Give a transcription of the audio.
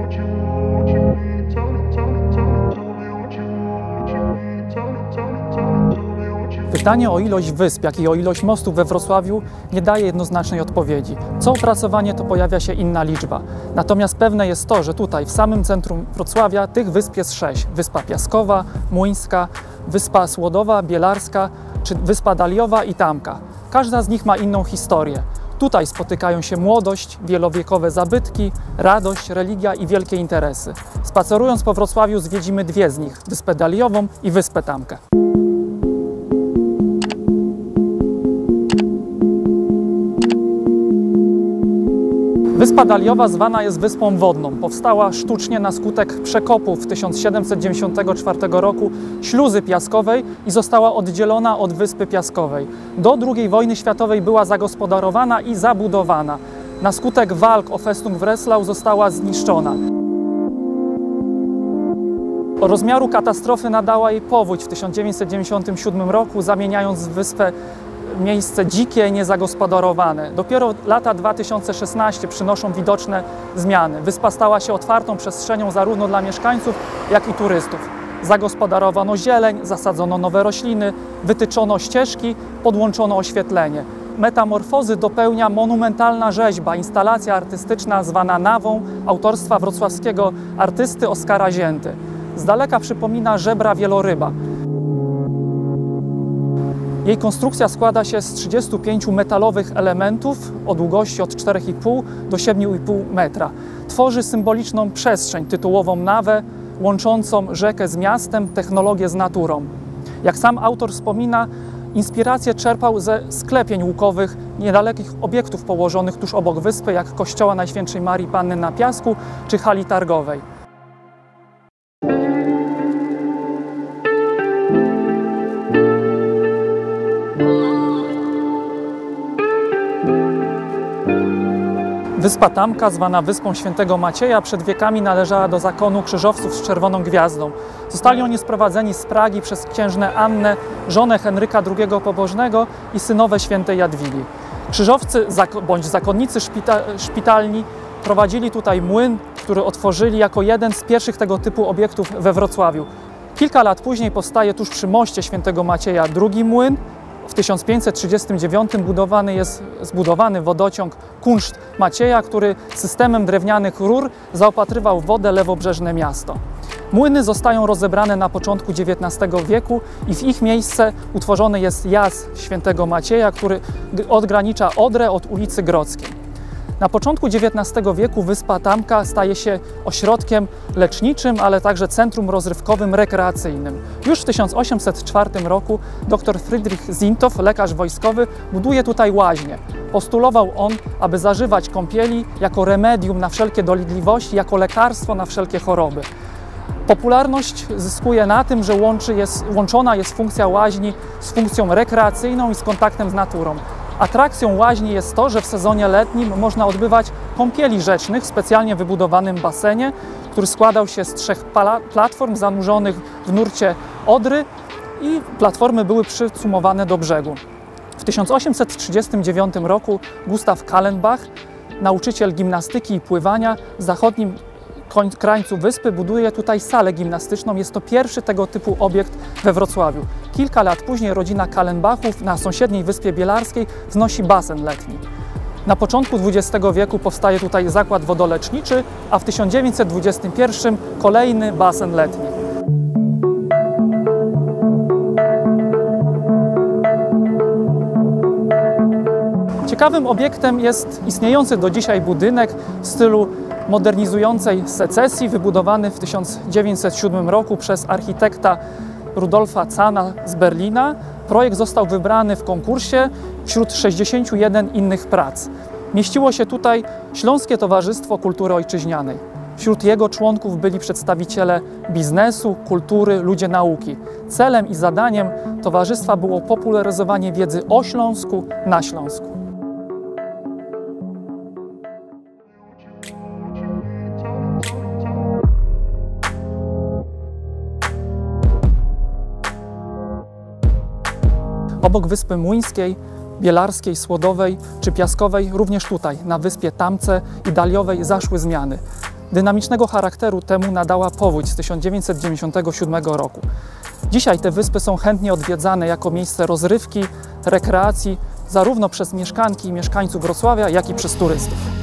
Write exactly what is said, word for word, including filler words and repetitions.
Pytanie o ilość wysp, jak i o ilość mostów we Wrocławiu nie daje jednoznacznej odpowiedzi. Co opracowanie, to pojawia się inna liczba. Natomiast pewne jest to, że tutaj w samym centrum Wrocławia tych wysp jest sześć. Wyspa Piaskowa, Młyńska, Wyspa Słodowa, Bielarska, czy Wyspa Daliowa i Tamka. Każda z nich ma inną historię. Tutaj spotykają się młodość, wielowiekowe zabytki, radość, religia i wielkie interesy. Spacerując po Wrocławiu zwiedzimy dwie z nich, Wyspę Daliową i Wyspę Tamkę. Wyspa Daliowa zwana jest Wyspą Wodną. Powstała sztucznie na skutek przekopu w tysiąc siedemset dziewięćdziesiątego czwartego roku śluzy piaskowej i została oddzielona od Wyspy Piaskowej. Do drugiej wojny światowej była zagospodarowana i zabudowana. Na skutek walk o Festung Breslau została zniszczona. Rozmiaru katastrofy nadała jej powódź w tysiąc dziewięćset dziewięćdziesiątym siódmym roku, zamieniając wyspę miejsce dzikie, niezagospodarowane. Dopiero lata dwa tysiące szesnaste przynoszą widoczne zmiany. Wyspa stała się otwartą przestrzenią zarówno dla mieszkańców, jak i turystów. Zagospodarowano zieleń, zasadzono nowe rośliny, wytyczono ścieżki, podłączono oświetlenie. Metamorfozy dopełnia monumentalna rzeźba, instalacja artystyczna zwana Nawą, autorstwa wrocławskiego artysty Oskara Zięty. Z daleka przypomina żebra wieloryba. Jej konstrukcja składa się z trzydziestu pięciu metalowych elementów o długości od czterech i pół do siedmiu i pół metra. Tworzy symboliczną przestrzeń tytułową nawę, łączącą rzekę z miastem, technologię z naturą. Jak sam autor wspomina, inspirację czerpał ze sklepień łukowych niedalekich obiektów położonych tuż obok wyspy, jak kościoła Najświętszej Marii Panny na Piasku czy hali targowej. Wyspa Tamka, zwana Wyspą Świętego Macieja, przed wiekami należała do zakonu krzyżowców z czerwoną gwiazdą. Zostali oni sprowadzeni z Pragi przez księżnę Annę, żonę Henryka drugiego Pobożnego i synowe świętej Jadwigi. Krzyżowcy bądź zakonnicy szpita szpitalni prowadzili tutaj młyn, który otworzyli jako jeden z pierwszych tego typu obiektów we Wrocławiu. Kilka lat później powstaje tuż przy moście Świętego Macieja drugi młyn. W tysiąc pięćset trzydziestym dziewiątym budowany jest zbudowany wodociąg Kunszt Macieja, który systemem drewnianych rur zaopatrywał w wodę lewobrzeżne miasto. Młyny zostają rozebrane na początku dziewiętnastego wieku i w ich miejsce utworzony jest jaz Świętego Macieja, który odgranicza Odrę od ulicy Grodzkiej. Na początku dziewiętnastego wieku wyspa Tamka staje się ośrodkiem leczniczym, ale także centrum rozrywkowym, rekreacyjnym. Już w tysiąc osiemset czwartym roku dr Friedrich Zintow, lekarz wojskowy, buduje tutaj łaźnię. Postulował on, aby zażywać kąpieli jako remedium na wszelkie dolegliwości, jako lekarstwo na wszelkie choroby. Popularność zyskuje na tym, że łączy jest, łączona jest funkcja łaźni z funkcją rekreacyjną i z kontaktem z naturą. Atrakcją łaźni jest to, że w sezonie letnim można odbywać kąpieli rzecznych w specjalnie wybudowanym basenie, który składał się z trzech platform zanurzonych w nurcie Odry i platformy były przycumowane do brzegu. W tysiąc osiemset trzydziestym dziewiątym roku Gustav Kallenbach, nauczyciel gimnastyki i pływania w zachodnim krańcu wyspy, buduje tutaj salę gimnastyczną. Jest to pierwszy tego typu obiekt we Wrocławiu. Kilka lat później rodzina Kallenbachów na sąsiedniej Wyspie Bielarskiej wznosi basen letni. Na początku dwudziestego wieku powstaje tutaj zakład wodoleczniczy, a w tysiąc dziewięćset dwudziestym pierwszym kolejny basen letni. Ciekawym obiektem jest istniejący do dzisiaj budynek w stylu modernizującej secesji, wybudowany w tysiąc dziewięćset siódmym roku przez architekta Rudolfa Zahna z Berlina. Projekt został wybrany w konkursie wśród sześćdziesięciu jeden innych prac. Mieściło się tutaj Śląskie Towarzystwo Kultury Ojczyźnianej. Wśród jego członków byli przedstawiciele biznesu, kultury, ludzie nauki. Celem i zadaniem towarzystwa było popularyzowanie wiedzy o Śląsku na Śląsku. Obok Wyspy Młyńskiej, Bielarskiej, Słodowej czy Piaskowej, również tutaj, na Wyspie Tamce i Daliowej, zaszły zmiany. Dynamicznego charakteru temu nadała powódź z tysiąc dziewięćset dziewięćdziesiątego siódmego roku. Dzisiaj te wyspy są chętnie odwiedzane jako miejsce rozrywki, rekreacji, zarówno przez mieszkanki i mieszkańców Wrocławia, jak i przez turystów.